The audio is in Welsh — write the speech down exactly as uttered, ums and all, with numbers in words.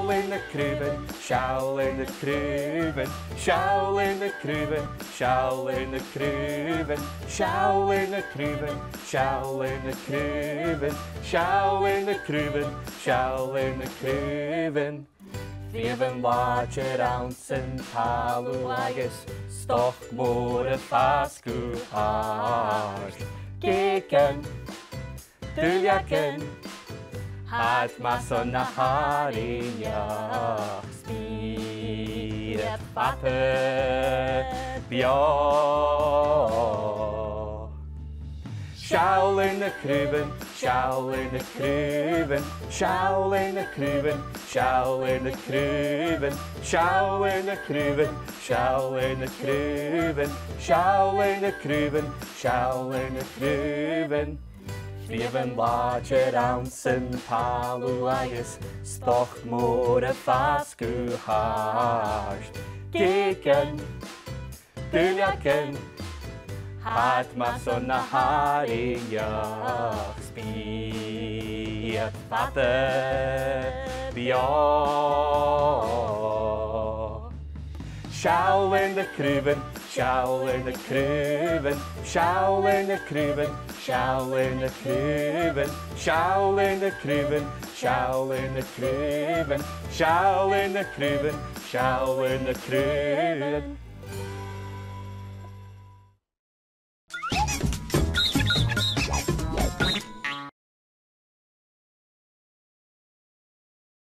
Seall in the Craobhan, Seall in the Craobhan, Seall in the Craobhan, Seall in the Craobhan, Seall in the Craobhan, Seall in the Craobhan, Seall in the Craobhan, Seall in the Craobhan. Fiamhan láidir an san talú agus stoch mór a fascú háist. Gécan, dúliacin, had mas on na haríneach spír a fappa beag. Seall in the Craobhan, Seall in the Craobhan, Seall in the Craobhan, Seall in the Craobhan, Seall in the Craobhan, Seall in the Craobhan, Seall in the Craobhan, Seall in the Craobhan. Fiamhan láidir an san talú agus stoch mór a fascú háist. Gécan, dúliacin, had mas on na haríneach spí a fappa beag. Seall in the Craobhan, Seall in the Craobhan, Seall in the Craobhan, Seall in the Craobhan, Seall in the Craobhan, Seall in the Craobhan, Seall in the Craobhan, Seall in the Craobhan.